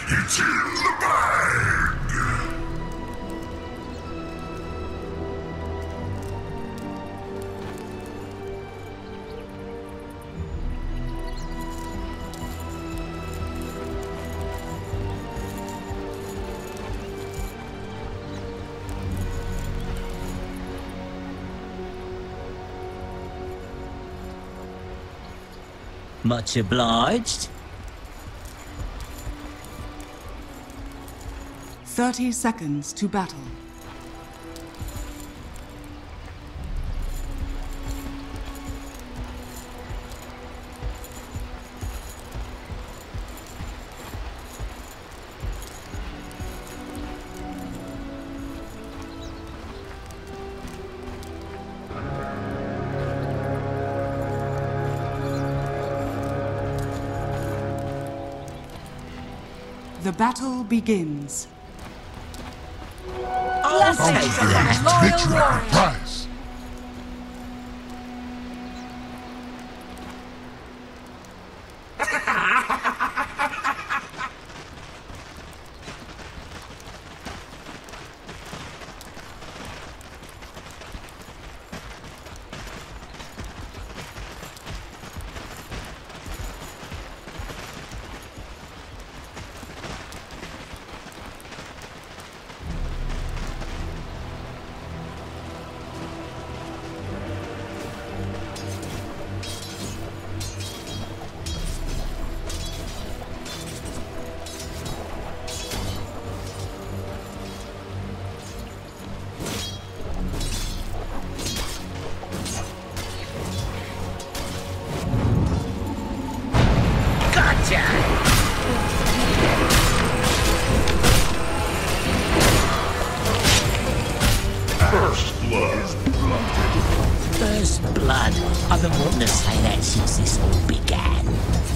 It's in the bag! Much obliged. 30 seconds to battle. The battle begins. Let's take that, loyal warrior. Prize! First blood. First blood. I've been wanting to say that since this all began.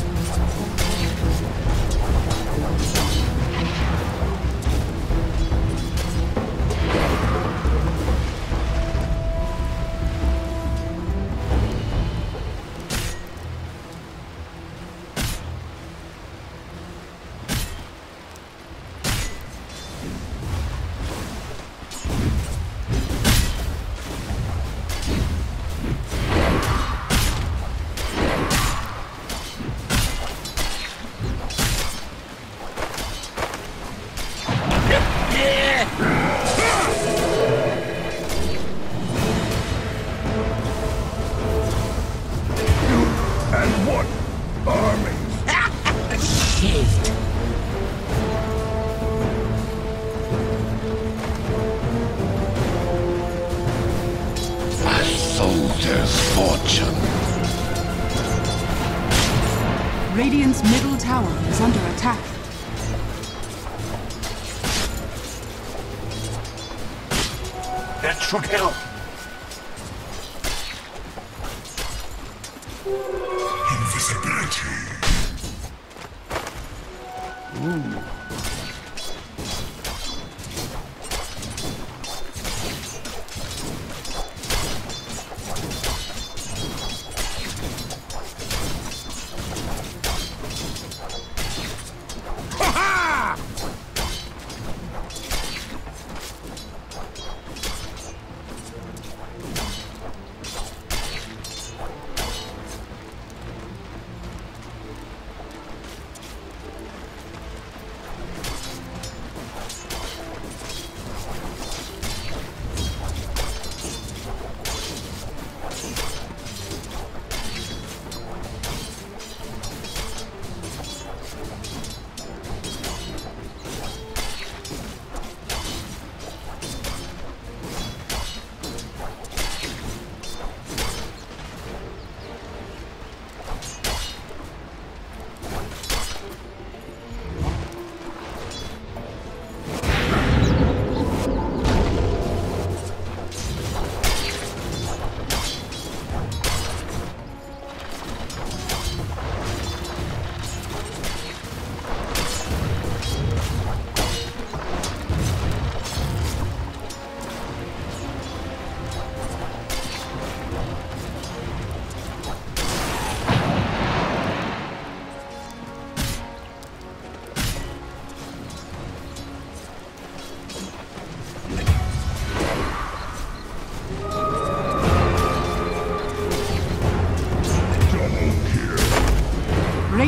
And what army? Shift. A soldier's fortune. Radiant's middle tower is under attack. That should help. Invisibility.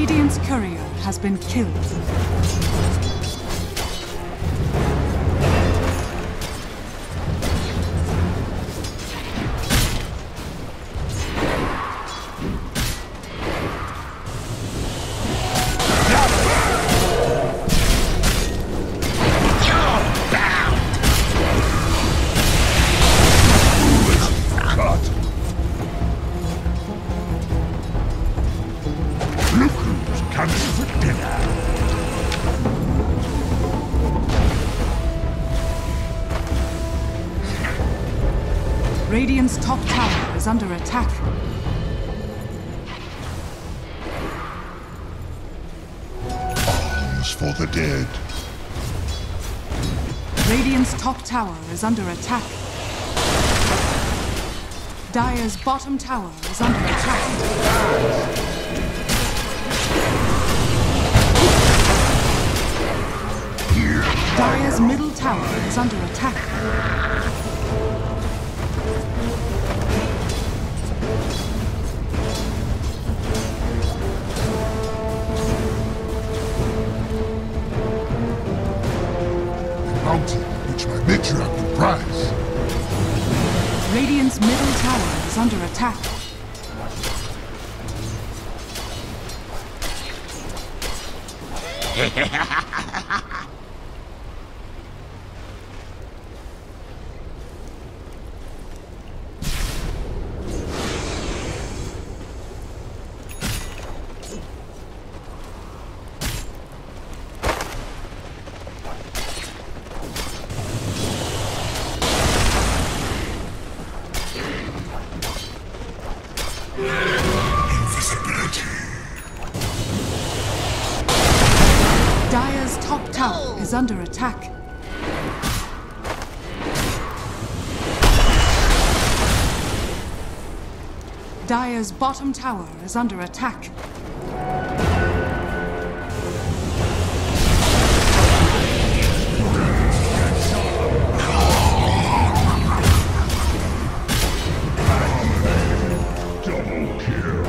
Radiant's courier has been killed. Radiant's top tower is under attack. Arms for the dead. Radiant's top tower is under attack. Dire's bottom tower is under attack. Dire's middle tower is under attack. Mountain which my matriarch will prize. Radiant's middle tower is under attack. Invisibility. Dire's top tower is under attack. Dire's bottom tower is under attack. Double kill.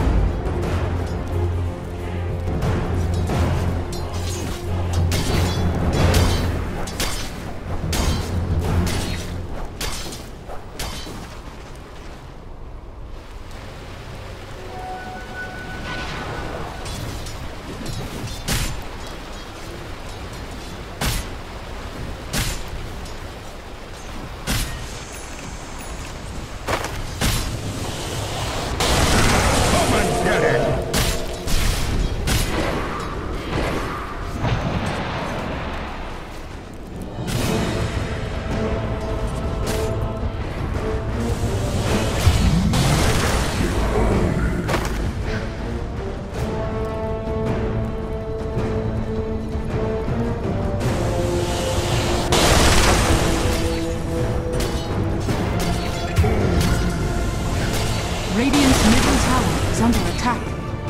Radiant's middle tower is under attack.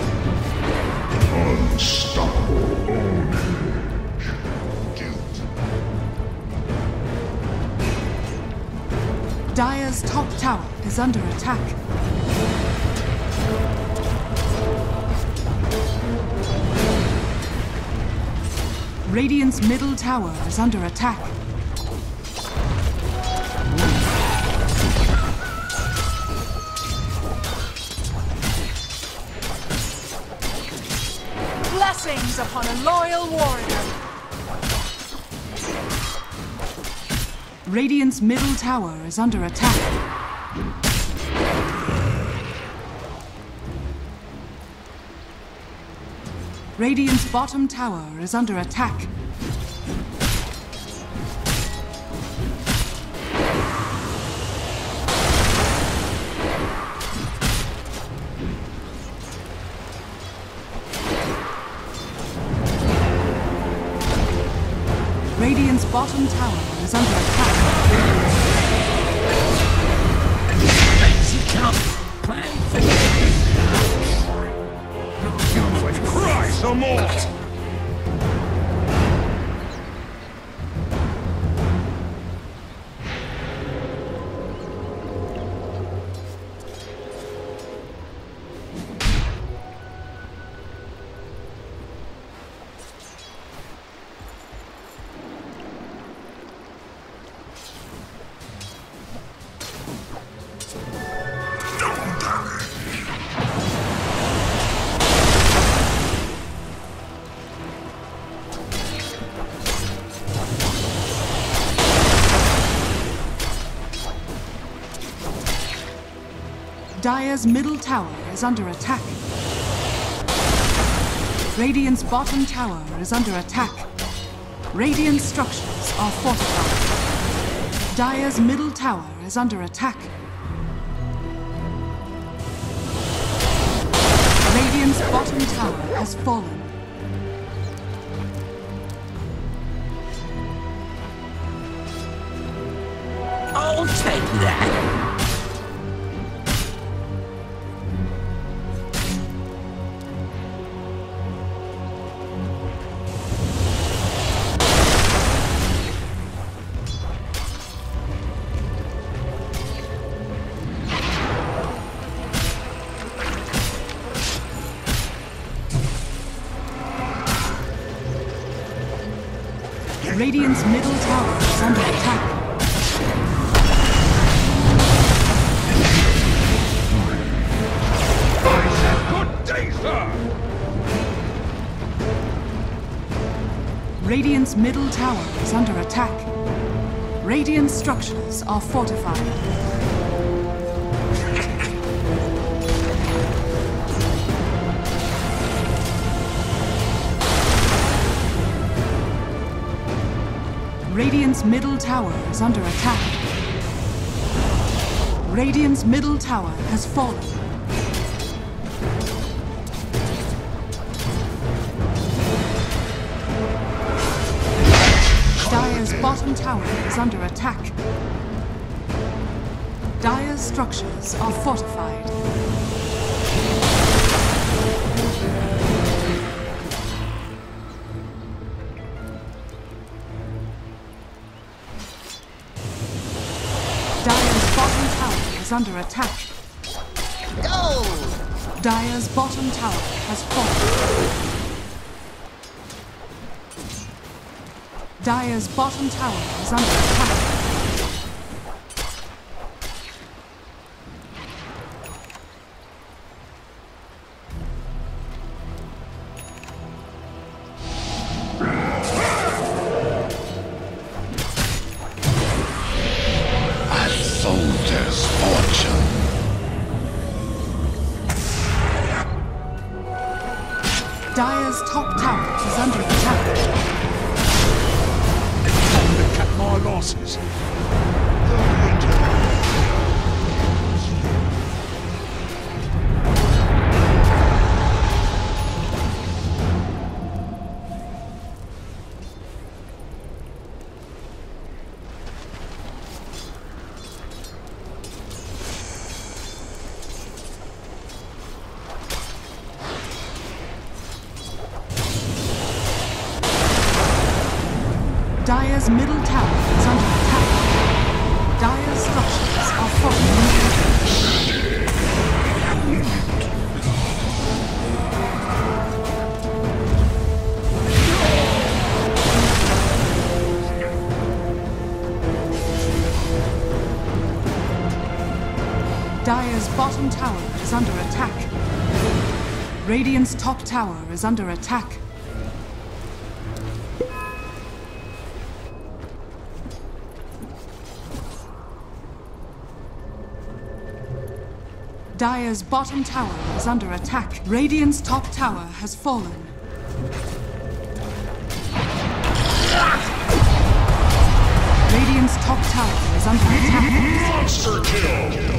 Unstoppable ownage. Guilt. Dire's top tower is under attack. Radiant's middle tower is under attack. Blessings upon a loyal warrior. Radiant's middle tower is under attack. Radiant's bottom tower is under attack. Radiant's bottom tower is under attack. Fancy come. Plan for Cry some more! Dire's middle tower is under attack. Radiant's bottom tower is under attack. Radiant structures are fortified. Dire's middle tower is under attack. Radiant's bottom tower has fallen. I'll take that. Radiant's middle tower is under attack. Good day, sir! Radiant's middle tower is under attack. Radiant structures are fortified. Radiant's middle tower is under attack. Radiant's middle tower has fallen. Dire's bottom tower is under attack. Dire's structures are fortified. Dire's bottom tower is under attack. Go! Dire's bottom tower has fallen. Dire's bottom tower is under attack. A soldier's fortune. Dire's top tower is under attack. Time to cut my losses. Dire's middle tower is under attack. Dire's structures are fortified. Dire's bottom tower is under attack. Radiant's top tower is under attack. Dire's bottom tower is under attack. Radiant's top tower has fallen. Radiant's top tower is under attack. Monster kill!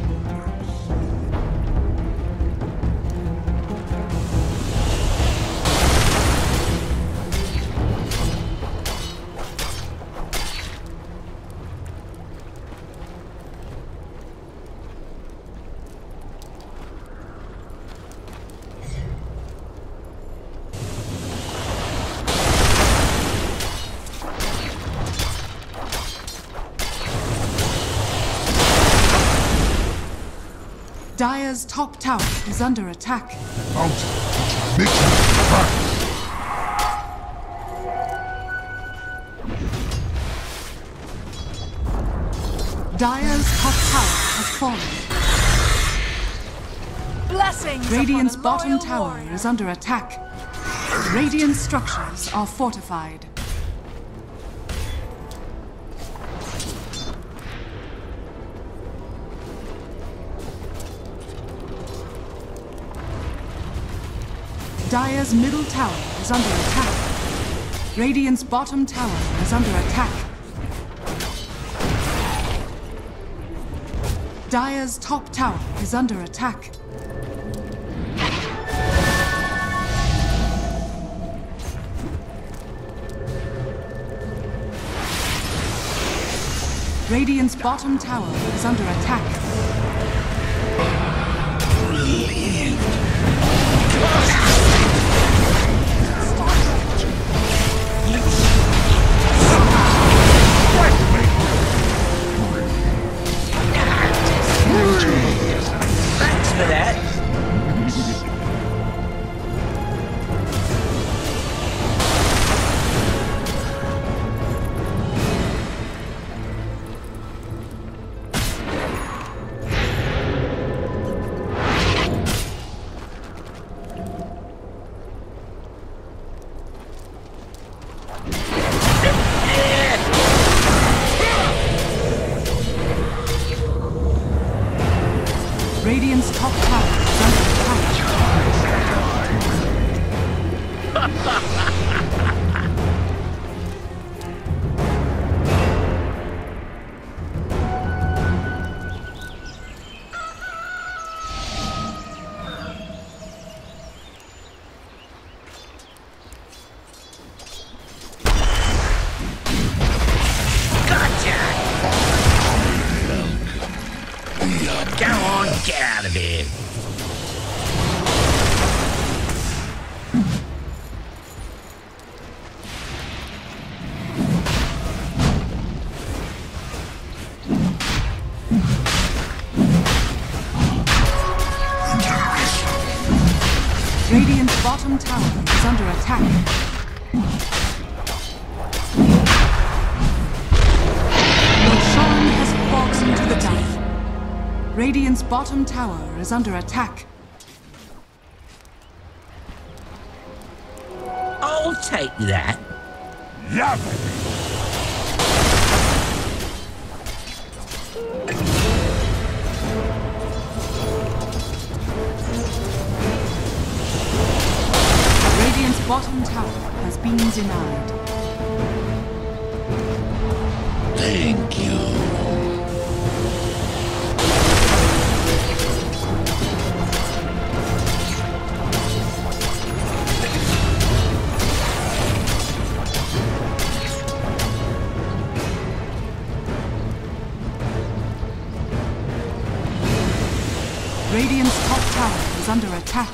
Dire's top tower is under attack. Mountain, which makes you surprise. Dire's top tower has fallen. Blessings Radiant's upon a bottom loyal tower warrior. is under attack. Radiant structures are fortified. Dire's middle tower is under attack. Radiant's bottom tower is under attack. Dire's top tower is under attack. Radiant's bottom tower is under attack. Thanks for that. Radiant's top tower is under Go on, get out of here. Radiant's bottom tower is under attack. Roshan has fallen to the dark. Radiant's bottom tower is under attack. I'll take that. Radiant's bottom tower has been denied. Thank you. Radiant's top tower is under attack.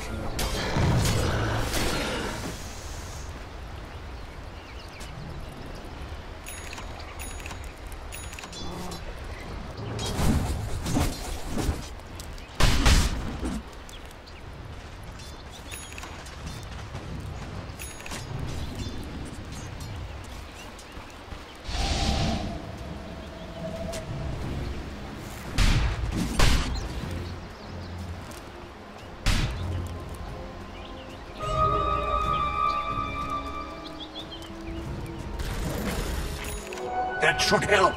That should help.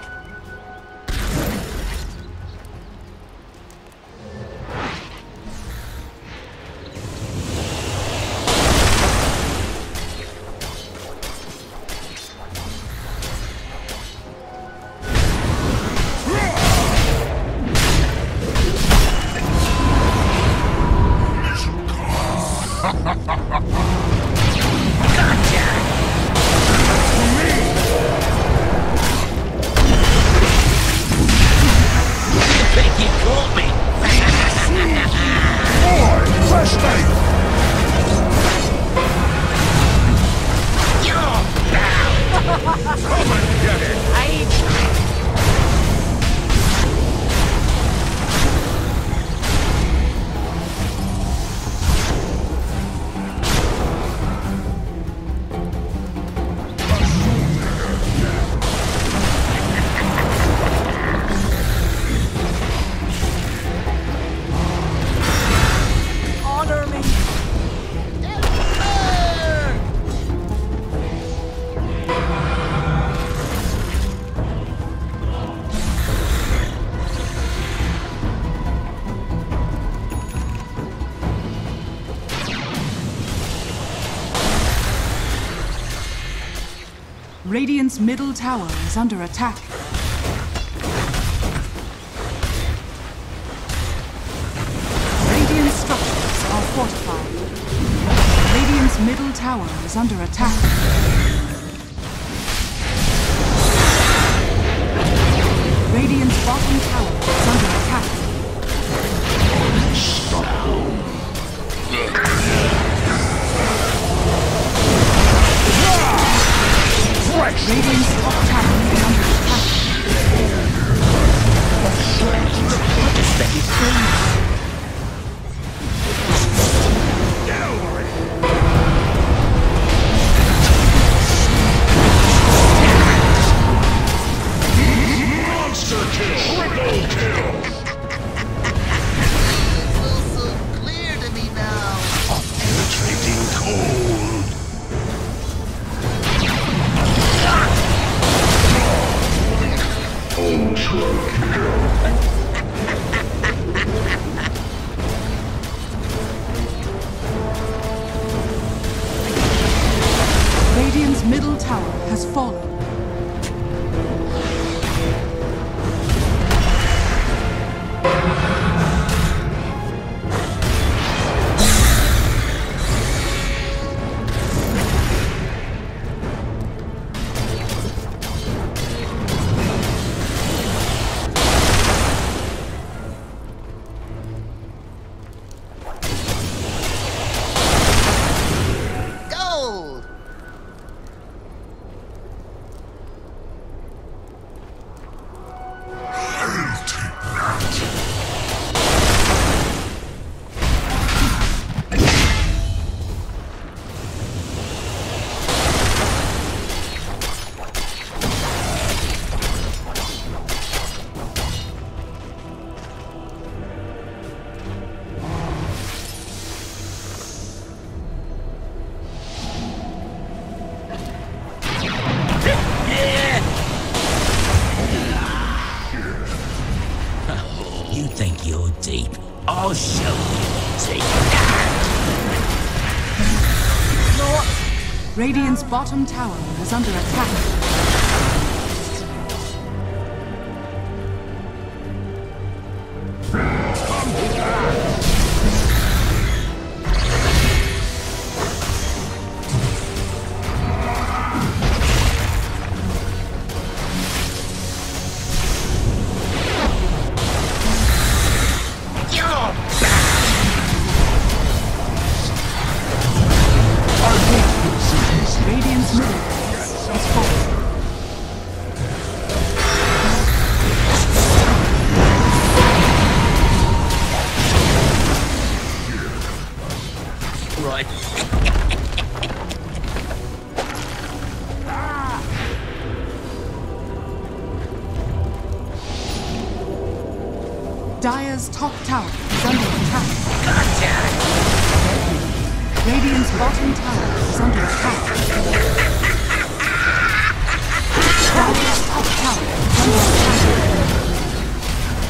Radiant's middle tower is under attack. Radiant structures are fortified. Radiant's middle tower is under attack. Radiant's bottom tower is under attack. Radiant's top tower is under attack. Monster kill! Triple kill! Feels so clear to me now. Penetrating cold. Ultra kill. Radiant's middle tower has fallen. Gold! You think you're deep? I'll show you deep. Radiant's bottom tower is under attack. Radiant's middle is falling. Right. Dire's top tower is under attack. Gotcha! Radiant's bottom tower is under attack. Dire's top tower is under attack.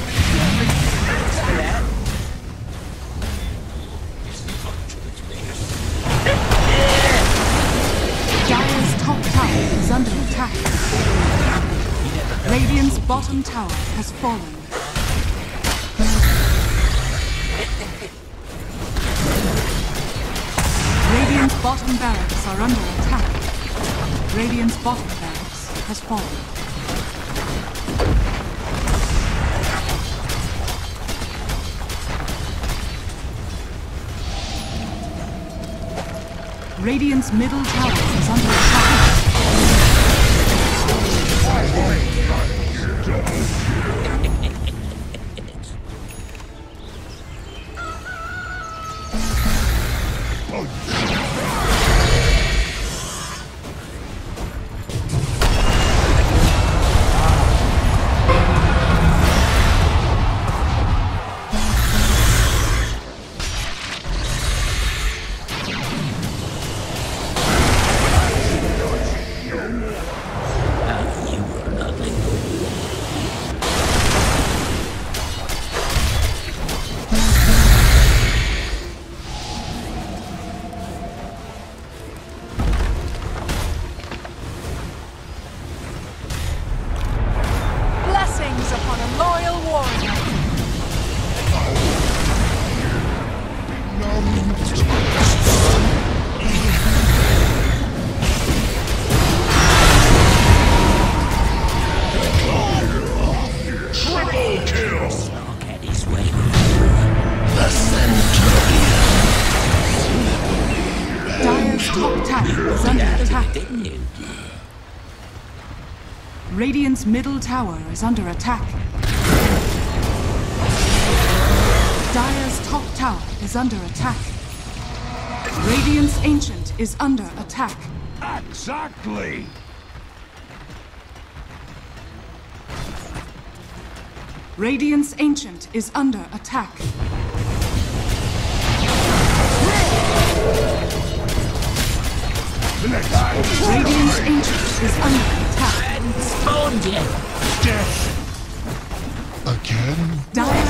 Dire's top tower is under attack. Radiant's bottom tower has fallen. Radiant's bottom barracks are under attack. Radiant's bottom barracks has fallen. Radiant's middle tower is under attack. top tower is under attack. Didn't you? Radiant's middle tower is under attack. Dire's top tower is under attack. Radiant's Ancient is under attack. Exactly! Radiant's Ancient is under attack. Radiant's Ancient is under attack. And spawned you. Death! Again? Dire's